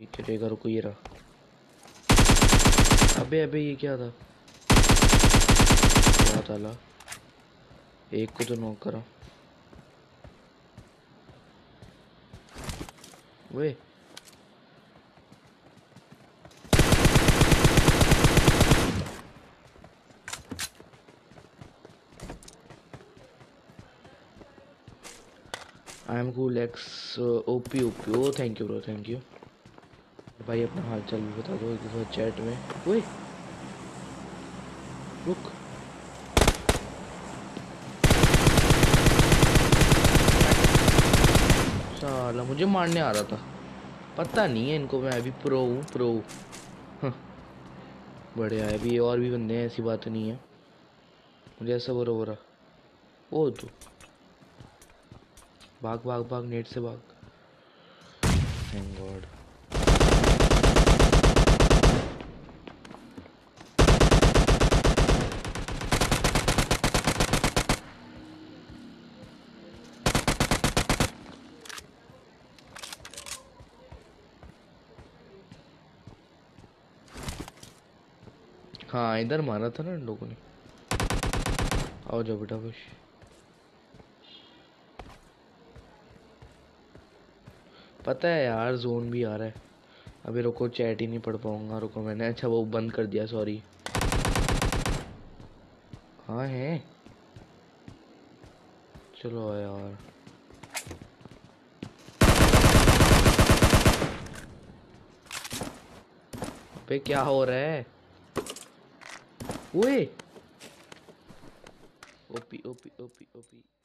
चलेगा, रुको ये रहा। अबे अबे ये क्या था? बहुत आला, एक को तो नॉक करा। Way I am cool x OP OP. Oh thank you bro, thank you भाई। अपना हाल चाल भी बता दो एक बार चैट में। ओए रुक, साला मुझे मारने आ रहा था। पता नहीं है इनको, मैं अभी प्रो हूँ, प्रो। हाँ, बढ़िया है। अभी और भी बंदे हैं, ऐसी बात नहीं है। मुझे ऐसा हो रहा। ओ तू भाग भाग भाग, नेट से भाग। Thank God. हाँ इधर मारा था ना इन लोगों ने। आओ जाओ बेटा खुश। पता है यार, जोन भी आ रहा है। अभी रुको, चैट ही नहीं पढ़ पाऊंगा। रुको, मैंने अच्छा वो बंद कर दिया, सॉरी। हाँ है, चलो यार। पे क्या हो रहा है? ओए ओपी ओपी ओपी ओपी।